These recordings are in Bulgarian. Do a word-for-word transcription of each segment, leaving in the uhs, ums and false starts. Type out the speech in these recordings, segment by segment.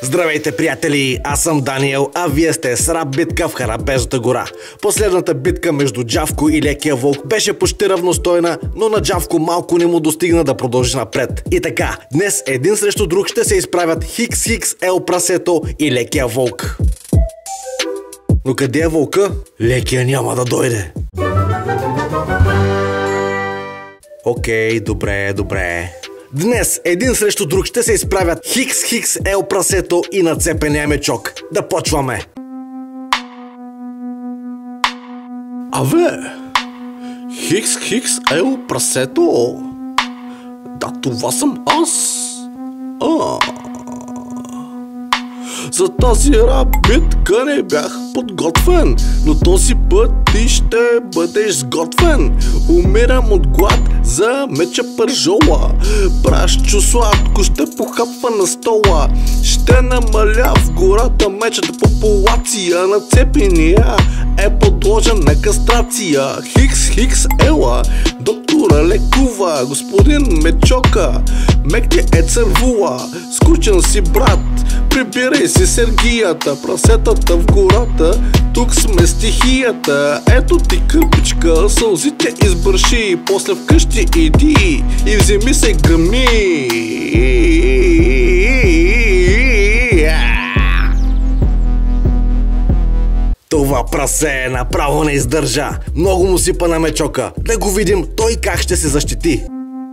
Здравейте, приятели! Аз съм Даниел, а вие сте с рап битка в Харабежата гора. Последната битка между Джавко и Лекия вълк беше почти равностойна, но на Джавко малко не му достигна да продължи напред. И така, днес един срещу друг ще се изправят Хикс Хикс Ел Прасето и Лекия вълк. Но къде е вълка? Лекия няма да дойде. Окей, добре, добре. Днес един срещу друг ще се изправят Хикс Хикс Ел Прасето и нацепения мечок. Да почваме! Абе! Хикс Хикс Ел Прасето? Да, това съм аз! А. За тази рап битка не бях подготвен, но този път ти ще бъдеш сготвен. Умирам от глад за меча пържола. Прашчо сладко ще похапва на стола. Ще намаля в гората мечата популация. На цепения е подложен на кастрация. Хикс Хикс Ела, доктора лекува. Господин мечока, мек ти е цървула. Скучен си брат, прибирай си сергията. Прасетата в гората, тук сме стихията. Ето ти кърпичка, сълзите избърши. После вкъщи иди и вземи се гъми. Това прасе направо не издържа. Много му сипа на мечока. Да го видим той как ще се защити.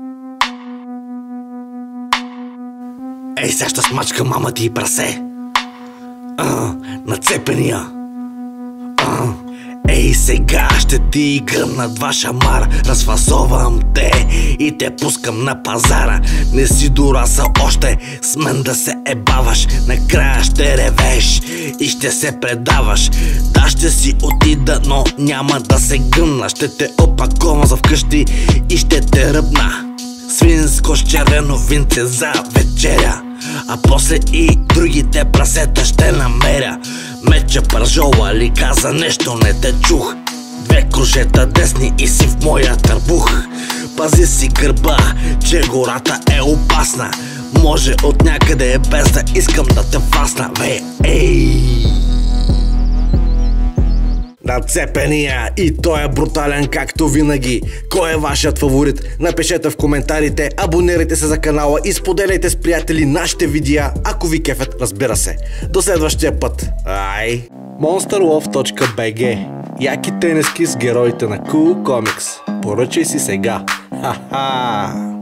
Ей, сега ще смачка мама ти и прасе. А, нацепения. А, ей, сега ще ти гръмна два шамара. Разфасовам те и те пускам на пазара. Не си дораса още с мен да се ебаваш. Накрая ще ревеш и ще се предаваш. Да, ще си отида, но няма да се гръмна. Ще те опаковам за вкъщи и ще те ръбна. Свинско с червено винце за вечеря, а после и другите прасета ще намеря. Меча пържола ли каза нещо, не те чух. Две крушета десни и си в моя търбух. Пази си гърба, че гората е опасна. Може от някъде е без да искам да те фасна. Ве, ей! Нацепения и той е брутален както винаги. Кой е вашият фаворит? Напишете в коментарите, абонирайте се за канала и споделяйте с приятели нашите видеа, ако ви кефят, разбира се. До следващия път. Ай! монстър лов точка би джи. Яки тениски с героите на Cool Comics. Поръчай си сега. Ха-ха!